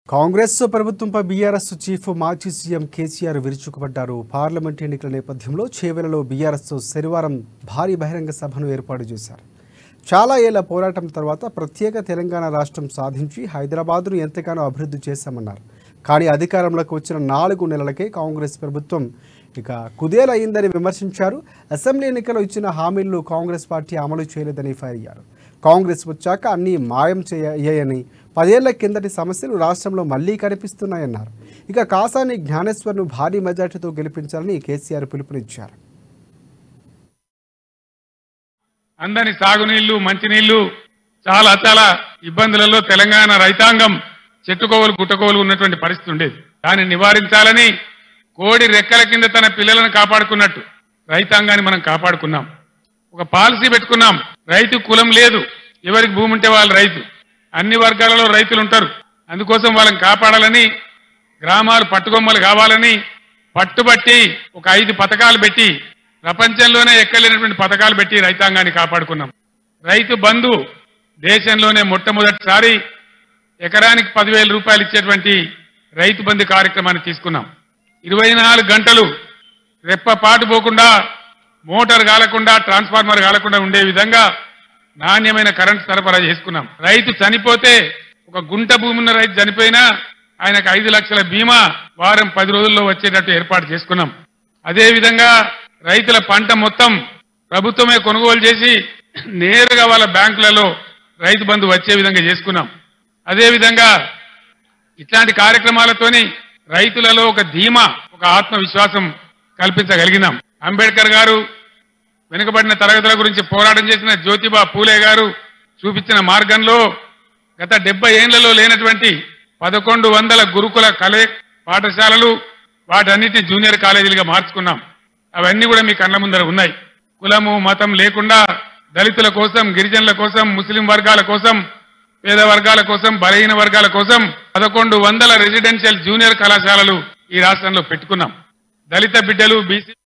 కాంగ్రెస్ ప్రభుత్వంపై BRS chief మాజీ CM KCR విరుచుకుపడ్డారు. పార్లమెంట్ ఎన్నికల నేపథ్యంలో చేవెళ్లలో బీఆర్ఎస్ శనివారం భారీ బహిరంగ సభను ఏర్పాటు చేశారు. చాలా ఏళ్ల పోరాటం తర్వాత ప్రత్యేక తెలంగాణ రాష్ట్రం సాధించి హైదరాబాద్ను ఎంతగానో అభివృద్ధి చేశామన్నారు. కానీ అధికారంలోకి వచ్చిన 4 నెలలకే కాంగ్రెస్ ప్రభుత్వం కుదేలయ్యిందని విమర్శించారు. అసెంబ్లీ ఎన్నికల్లో ఇచ్చిన హామీలను కాంగ్రెస్ పార్టీ అమలు చేయలేదని ఫైర్ అయ్యారు. కాంగ్రెస్ వచ్చాక అన్నీ మాయం అయ్యాయని, 10 ఏళ్ల కిందటి సమస్యలు రాష్ట్రంలో మళ్లీ కనిపిస్తున్నాయన్నారు. కాసాని జ్ఞానేశ్వర్ను భారీ మెజార్టీతో గెలిపించాలని కేసీఆర్ పిలుపునిచ్చారు. అందరి సాగునీళ్లు, మంచినీళ్లు చాలా ఇబ్బందులలో తెలంగాణ రైతాంగం చెట్టుకోవలు గుట్టకోవలు ఉన్నటువంటి పరిస్థితి ఉండేది. దాన్ని నివారించాలని కోడి రెక్కల కింద తన పిల్లలను కాపాడుకున్నట్టు రైతాంగాన్ని మనం కాపాడుకున్నాం. ఒక పాలసీ పెట్టుకున్నాం. రైతు కులం లేదు, ఎవరికి భూమి ఉంటే వాళ్ళు రైతు. అన్ని వర్గాలలో రైతులు ఉంటారు. అందుకోసం వాళ్ళని కాపాడాలని, గ్రామాలు పట్టుకొమ్మలు కావాలని పట్టుబట్టి ఒక 5 పథకాలు పెట్టి, ప్రపంచంలోనే ఎక్కలేనటువంటి పథకాలు పెట్టి రైతాంగాన్ని కాపాడుకున్నాం. రైతు బంధు దేశంలోనే మొట్టమొదటిసారి ఎకరానికి 10,000 రూపాయలు ఇచ్చేటువంటి రైతు బంధు కార్యక్రమాన్ని తీసుకున్నాం. 24 గంటలు రెప్పపాటు పోకుండా, మోటార్ కాలకుండా, ట్రాన్స్ఫార్మర్ కాలకుండా ఉండే విధంగా నాణ్యమైన కరెంట్ సరఫరా చేసుకున్నాం. రైతు చనిపోతే, ఒక గుంట భూమి ఉన్న రైతు చనిపోయినా ఆయనకు 5 లక్షల బీమా వారం 10 రోజుల్లో వచ్చేటట్టు ఏర్పాటు చేసుకున్నాం. అదేవిధంగా రైతుల పంట మొత్తం ప్రభుత్వమే కొనుగోలు చేసి నేరుగా వాళ్ళ బ్యాంకులలో రైతు బంధు వచ్చే విధంగా చేసుకున్నాం. అదేవిధంగా ఇట్లాంటి కార్యక్రమాలతోని రైతులలో ఒక ధీమా, ఒక ఆత్మవిశ్వాసం కల్పించగలిగినాం. అంబేద్కర్ గారు, వెనుకబడిన తరగతుల గురించి పోరాటం చేసిన జ్యోతిబా పూలే గారు చూపించిన మార్గంలో గత 70 ఏళ్లలో లేనటువంటి 1100 గురుకుల పాఠశాలలు, వాటన్నిటిని జూనియర్ కాలేజీలుగా మార్చుకున్నాం. అవన్నీ కూడా మీ కళ్ళ ముందర ఉన్నాయి. కులము మతం లేకుండా దళితుల కోసం, గిరిజనుల కోసం, ముస్లిం వర్గాల కోసం, పేద వర్గాల కోసం, బలహీన వర్గాల కోసం 1100 రెసిడెన్షియల్ జూనియర్ కళాశాలలు ఈ రాష్ట్రంలో పెట్టుకున్నాం. దళిత బిడ్డలు, బీసీ